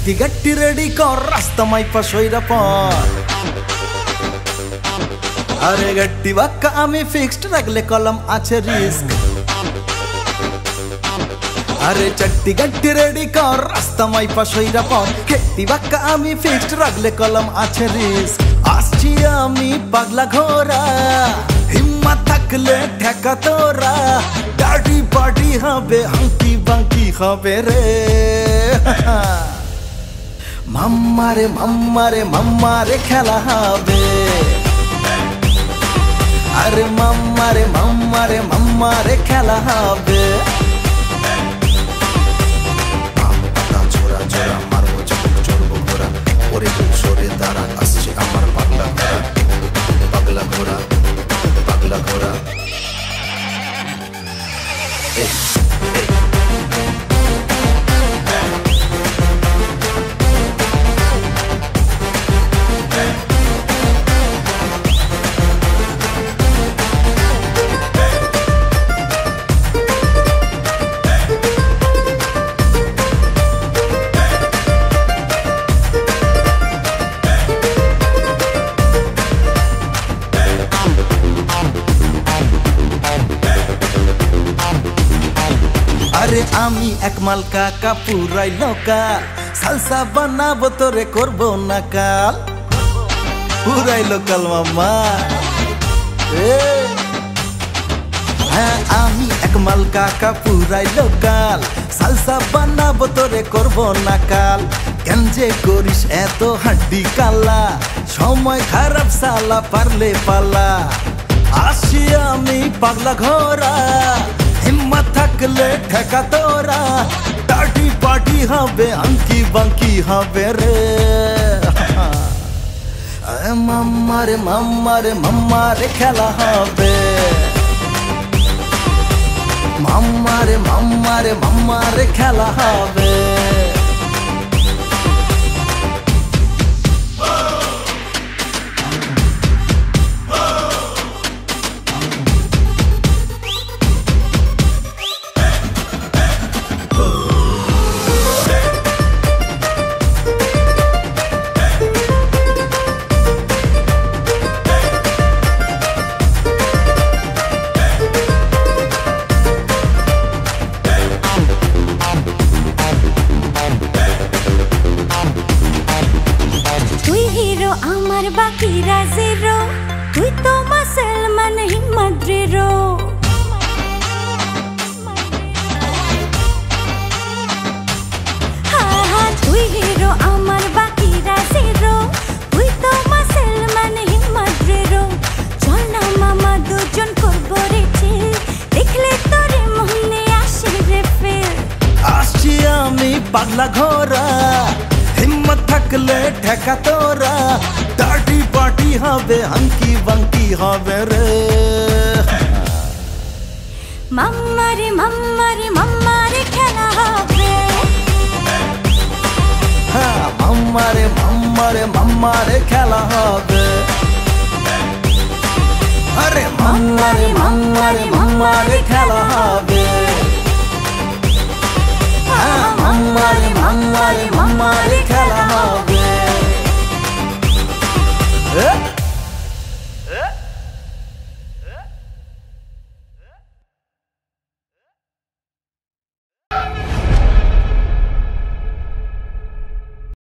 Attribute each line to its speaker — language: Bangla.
Speaker 1: চাট্টি গাট্টি রেডি কর রাস্তা মাইপা সইরা পর আরে গাট্টি বাক্কা আমি ফিক্সড রাখলে কলম আছে রিস্ক আরে চাট্টি গাট্টি রেডি কর রাস্তা মাইপা সইরা পর গাট্টি বাক্কা আমি ফিক্সড রাখলে কলম আছে রিস্ক আসছি আমি পাগলা ঘোড়া হিম্মত থাকলে ঠেকা তোরা ডার্টি পার্টি হবে হাঙ্কি বাঙ্কি হবে রে মাম্মারে মাম্মারে মাম্মারে খেলা হবে আরে মাম্মারে মাম্মারে মাম্মারে খেলা হবে ছোড়া ছোড়া মারবো চাপক চড়বো ঘোড়া ওরে বুক সরে দাঁড়া আসছে আমার পাগলা ঘোড়া পাগলা ঘোড়া পাগলা ঘোড়া আরে আমি একমাল কাকা পুরাই লোকাল সালসা বানাবো তোরে করবো না কাল পুরাই লোকাল মাম্মা হ্যাঁ আমি একমাল কাকা পুরাই লোকাল সালসা বানাবো তোরে করবো না কাল কেন যে করিস এত হাড্ডি কালা সময় খারাপ সালা পারলে পালা আসি আমি পাগলা ঘোড়া হিম্মত থাকলে ঠেকা তোরা ডার্টি পার্টি হবে আঙ্কি বাঙ্কি হবে রে মাম্মারে মাম্মারে মাম্মারে খেলা হবে মাম্মারে মাম্মারে মাম্মারে খেলা হবে
Speaker 2: বাকিরা জিরো তুই তো মুসলমান হিমাদ্রিরো তুই হিরো আমার বাকিরা জিরো তুই তো মুসলমান হিমাদ্রিরো চল না মামা দুজন করবো রে চিল দেখলে তোরে মনে আসে রে ফিল
Speaker 1: আসছি আমি পাগলা ঘোড়া হিম্মত থাকলে ঠেকা তোরা ডার্টি পার্টি হবে হাঙ্কি বাঙ্কি হবে রে
Speaker 2: মাম্মারে মাম্মারে মাম্মারে খেলা হবে
Speaker 1: হ্যাঁ মাম্মারে মাম্মারে মাম্মারে খেলা হবে আরে মাম্মারে মাম্মারে মাম্মারে খেলা হবে হ্যাঁ মাম্মারে মাম্মারে মাম্মারে খেলা